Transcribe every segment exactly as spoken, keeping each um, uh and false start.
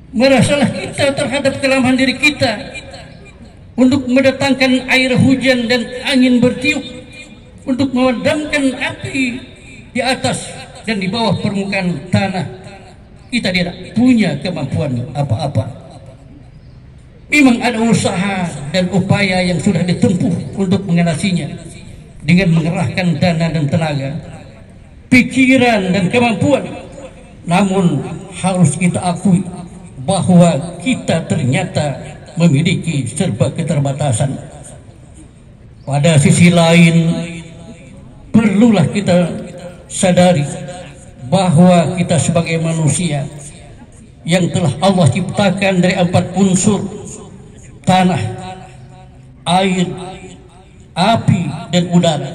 Merasalah kita terhadap kelemahan diri kita untuk mendatangkan air hujan dan angin bertiup untuk memadamkan api di atas dan di bawah permukaan tanah. Kita tidak punya kemampuan apa-apa. Memang ada usaha dan upaya yang sudah ditempuh untuk mengatasinya dengan mengerahkan dana dan tenaga, pikiran dan kemampuan. Namun harus kita akui bahwa kita ternyata memiliki serba keterbatasan. Pada sisi lain, perlulah kita sadari bahwa kita sebagai manusia yang telah Allah ciptakan dari empat unsur: tanah, air, api, dan udara.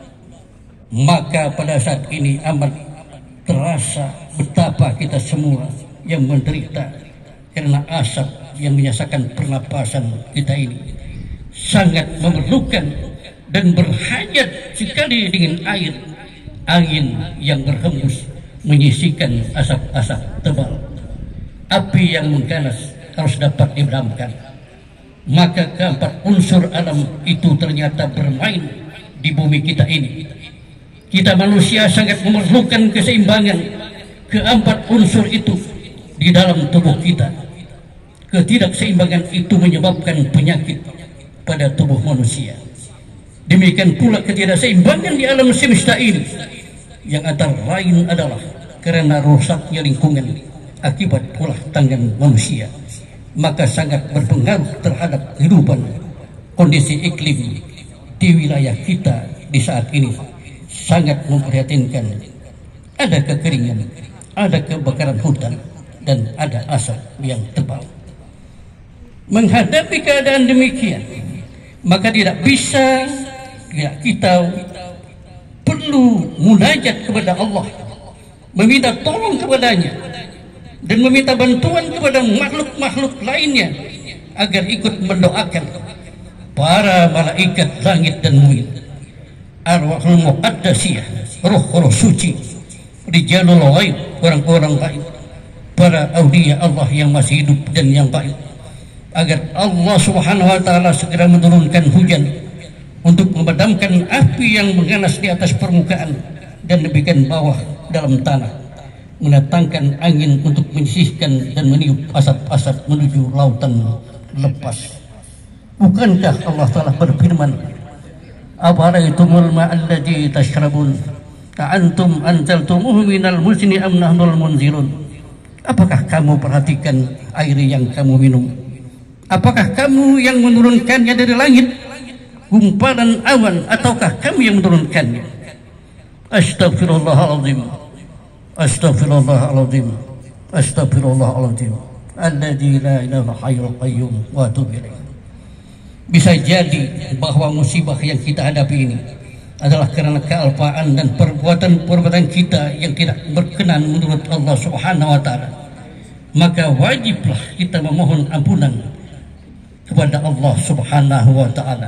Maka pada saat ini amat terasa betapa kita semua yang menderita karena asap yang menyaksikan pernapasan kita ini sangat memerlukan dan berhajat sekali dengan air, angin yang berhembus menyisikan asap-asap tebal. Api yang mengganas harus dapat dipadamkan. Maka keempat unsur alam itu ternyata bermain di bumi kita ini. Kita manusia sangat memerlukan keseimbangan keempat unsur itu di dalam tubuh kita. Ketidakseimbangan itu menyebabkan penyakit pada tubuh manusia. Demikian pula ketidakseimbangan di alam semesta ini, yang antara lain adalah karena rusaknya lingkungan akibat ulah tangan manusia. Maka sangat berpengaruh terhadap kehidupan. Kondisi iklim di wilayah kita di saat ini sangat memprihatinkan. Ada kekeringan, ada kebakaran hutan, dan ada asap yang tebal. Menghadapi keadaan demikian, maka tidak bisa ya, kita perlu munajat kepada Allah, meminta tolong kepadanya, dan meminta bantuan kepada makhluk-makhluk lainnya agar ikut mendoakan para malaikat langit dan bumi, arwahul muqaddasiyah, roh-roh suci, rijalul ghaib, orang-orang gaib, para aulia Allah yang masih hidup dan yang baik, agar Allah Subhanahu wa taala segera menurunkan hujan untuk memadamkan api yang mengganas di atas permukaan dan di bagian bawah dalam tanah, mendatangkan angin untuk menyisihkan dan meniup asap-asap menuju lautan lepas. Bukankah Allah Ta'ala berfirman, afara'aytumul ma'alladzi tashrabun antum anzaltumuhu minal muzni am nahnul munzilun. Apakah kamu perhatikan air yang kamu minum? Apakah kamu yang menurunkannya dari langit, gumpalan awan, ataukah kami yang menurunkannya? Astaghfirullahaladzim, astaghfirullahaladzim, astaghfirullahaladzim, alladzi la ilaha hayyul qayyum wa atubu ilaih. Bisa jadi bahwa musibah yang kita hadapi ini adalah karena kealpaan dan perbuatan-perbuatan kita yang tidak berkenan menurut Allah Subhanahu wa taala. Maka wajiblah kita memohon ampunan kepada Allah Subhanahu wa taala.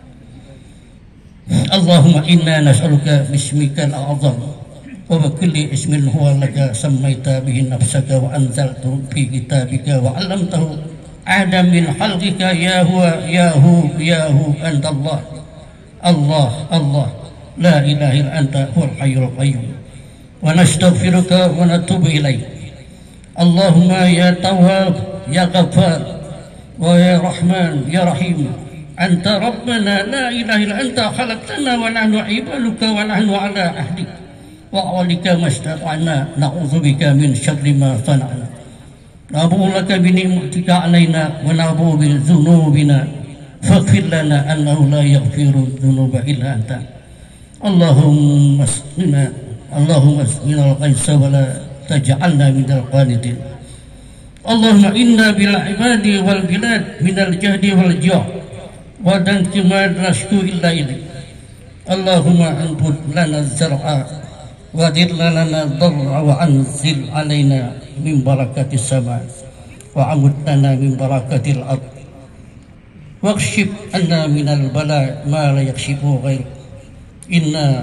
Allahumma inna nas'aluka bismikal a'zam wa bi kulli ismin huwa laka sammaita bihi nafsaka wa anzaltahu fi kitabika wa 'allamtahu adam min khalqika ya huwa ya hu ya hu anta Allah. Allah Allah la ilaha illa anta huwal hayyul qayyum wa nastaghfiruka wa natubu ilaik. Allahumma ya Tawwab ya Ghaffar wa ya Rahman ya Rahim, anta rabbana la ilaha illa anta khalaqtana wa nahnu ibaduka wa nahnu ala ahdik wa alika mastata'na na'udzubika min syarri ma sana'na nabu'u laka bi ni'matika alaina wa nabu'u bi dzunubina faghfir lana annahu la yaghfiru dzunuba illa anta. Allahumma asqina Allahumma asqina al-ghaitha wa la taj'alna minal qanitin. Allahumma inna bil ibadi wal bilad minal jahdi wal ju' wa danki ma nasku illa ilaik. Allahumma anbut lana zar'a wa dir lana dhar'a wa anzil alaina min barakatis sama wa amut lana min barakatil ard waqshif anna minal bala ma la yakshifu ghair. Inna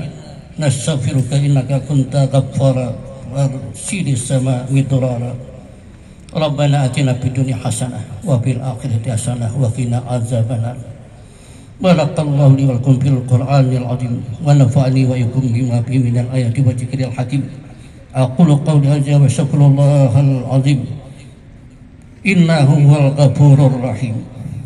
nastaghfiruka innaka kunta ghaffara wa arsilis sama midrara. Rabbana atina fid dunya hasanah wa fil akhirati hasanah wa qina adzabannar. Barakallahu li wa lakum fil Qur'anil azim wa nafa'ani wa iyyakum bima fihi minal ayati wa dzikril hakim. Aqulu qawli hadza wa astaghfirullahal azim. Innahu huwal ghafurur rahim.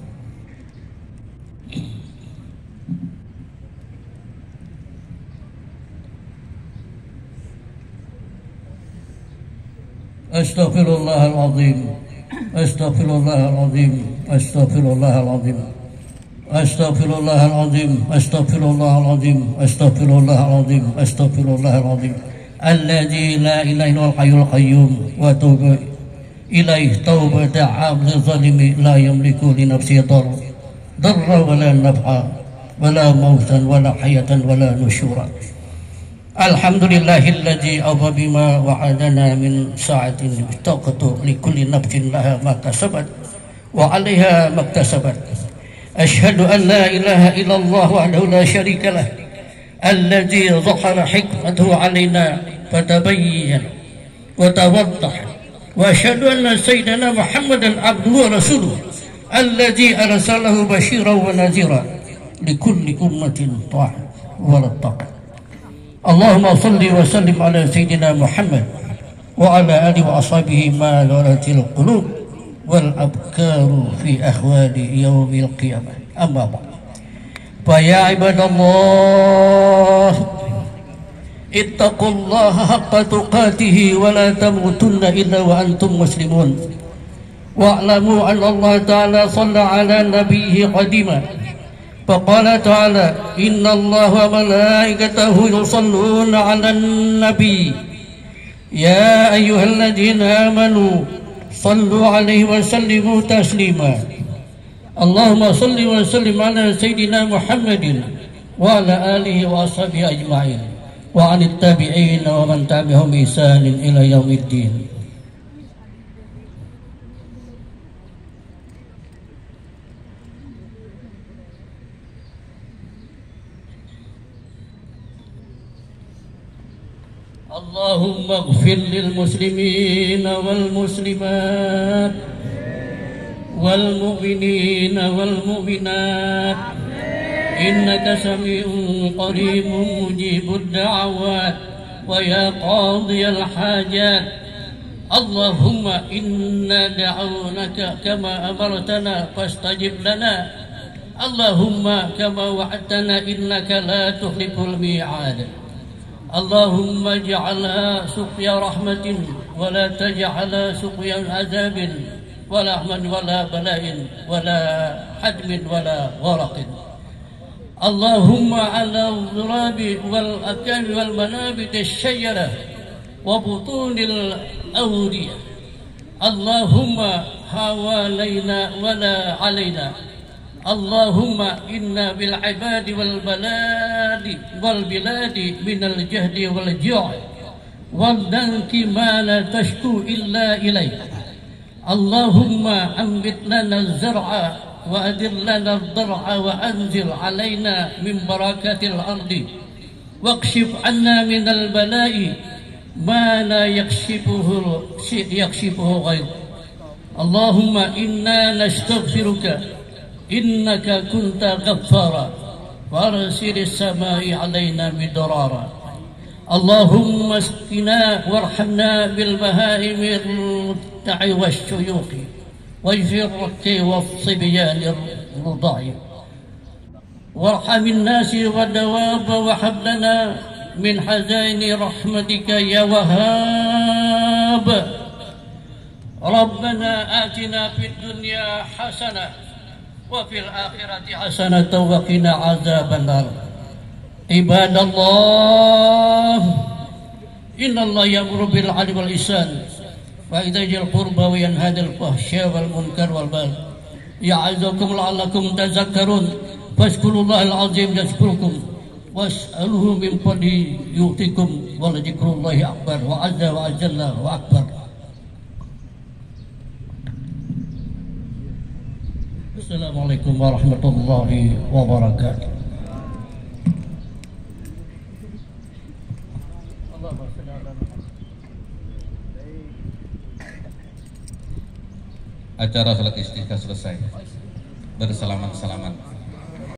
Astaghfirullahal azim. Astaghfirullahal azim. Astaghfirullahal azim. Astaghfirullahal azim. Astaghfirullahal azim. Astaghfirullahal azim. Astaghfirullahal azim. Alladzi la ilaha illal hayyul qayyum wa atubu ilaihi taubata 'abdin zalimi la yamliku li nafsihi darra wa la naf'a wa la mautan wa la hayatan wa la nusyura. Alhamdulillahilladzi awfa bima wa'adana min sa'atin taqatu li kulli nafsin laha ma kasabat wa 'alaiha ma iktasabat. Ashhadu an la ilaha illallah wahdahu la syarika lah alladzi dhahara hikmatahu 'alaina fatabayyana wa tawaddah wa ashhadu anna sayyidana Muhammadan 'abduhu wa rasuluhu alladzi arsalahu basyiran wa nadhira li kulli ummatin ta'at wa rattaqat. Allahumma salli wa sallim ala sayyidina Muhammad wa ala alihi wa ashabihi ma laratil qulub wal abkaru fi ahwali yaumil qiyamah. Amma ba'd. Fa ya ibadallah ittaqullaha haqqa tuqatih wa la tamutunna illa wa antum muslimun. Wa'lamu anna Allah ta'ala shalla ala nabiyhi qadima. Faqala ta'ala inna Allah wa malaikatahu yusalluna 'alan nabi ya ayyuhalladzina amanu sallu 'alaihi wa sallimu taslima. Allahumma salli wa sallim ala sayyidina Muhammadin wa ala alihi wa ashabihi ajma'in wa 'anit tabi'in wa man tabi'ahum bi ihsanin ila yaumiddin. Allahumma ighfir lil muslimina wal muslimat wal mu'minina wal mu'minat innaka sami'un qaribun mujibud da'awat wa ya qadiyal hajat. Allahumma inna da'awnaka kama amartana fastajib lana. Allahumma kama wa'adtana innaka la tukhliful mi'ad. اللهم اجعلها سقيا رحمة ولا تجعلها سقيا عذاب ولا من ولا بلاء ولا حدم ولا غرق. اللهم على الضراب والأكام والمنابت الشجرة وبطون الأودية. اللهم حوالينا ولا علينا. اللهم إنا بالعباد والبلاد والبلاد من الجهد والجوع والضنك ما لا تشكو إلا إليك. اللهم أنبت لنا الزرع وأدر لنا الضرع وأنزل علينا من بركات الأرض واكشف عنا من البلاء ما لا يكشفه يكشفه غيرك. اللهم إنا نستغفرك إنك كنت غفارا وأرسل السماء علينا مدرارا. اللهم اسقنا وارحمنا بالبهائم الرتع والشيوخ والجرة والصبيان الرضاع وارحم الناس والدواب وهب لنا من حزائن رحمتك يا وهاب. ربنا آتنا في الدنيا حسنة وفي الآخرة حسنة وقنا عذاب النار. عباد الله إن الله يأمر بالعدل والإحسان وإيتاء ذي القربى وينهى عن الفحشاء والمنكر والبغي يعظكم لعلكم تذكرون. فاذكروا الله العظيم يذكركم واسألوه من فضله يؤتكم ولذكر الله أكبر وعز وجل وأكبر. Assalamualaikum warahmatullahi wabarakatuh. acara salat istiqah selesai. Bersalaman-salaman.